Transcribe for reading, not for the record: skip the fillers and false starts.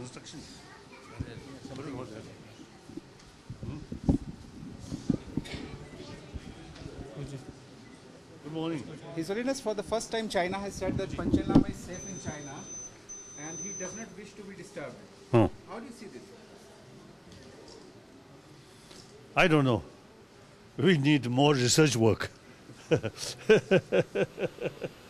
construction. Good morning. His Holiness, for the first time, China has said that Panchen Lama is safe in China and he does not wish to be disturbed. How do you see this? I don't know. We need more research work.